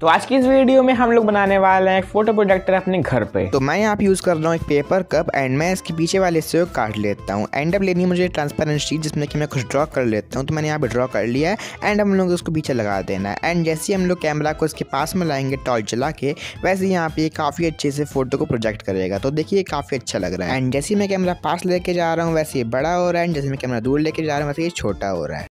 तो आज की इस वीडियो में हम लोग बनाने वाले हैं एक फोटो प्रोजेक्टर अपने घर पे। तो मैं यहाँ पे यूज़ कर रहा हूँ एक पेपर कप एंड मैं इसके पीछे वाले हिस्से को काट लेता हूँ। एंड अब लेनी है मुझे ट्रांसपेरेंट शीट जिसमें कि मैं कुछ ड्रॉ कर लेता हूँ। तो मैंने यहाँ पे ड्रॉ कर लिया है एंड हम लोग उसको पीछे लगा देना है। एंड जैसे ही हम लोग कैमरा को इसके पास में लाएंगे टॉर्च जला के, वैसे यहाँ पे काफ़ी अच्छे से फोटो को प्रोजेक्ट करेगा। तो देखिए काफ़ी अच्छा लग रहा है। एंड जैसे मैं कैमरा पास लेके जा रहा हूँ वैसे ये बड़ा हो रहा है, एंड जैसे मैं कैमरा दूर लेके जा रहा हूँ वैसे ये छोटा हो रहा है।